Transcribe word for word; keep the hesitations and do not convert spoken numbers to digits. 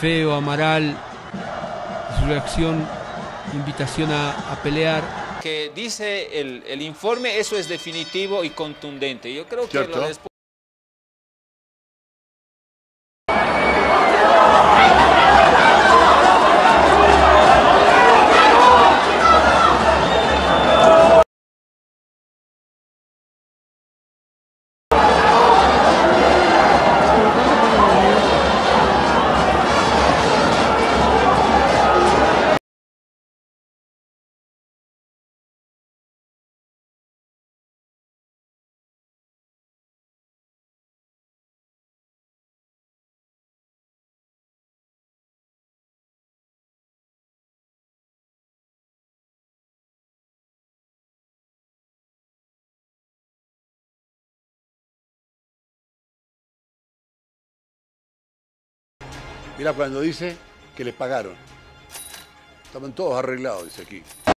Feo, Amaral, su reacción, invitación a, a pelear. Que dice el, el informe, eso es definitivo y contundente. Yo creo que ¿Cierto? lo después... Mira cuando dice que les pagaron. Estaban todos arreglados, dice aquí.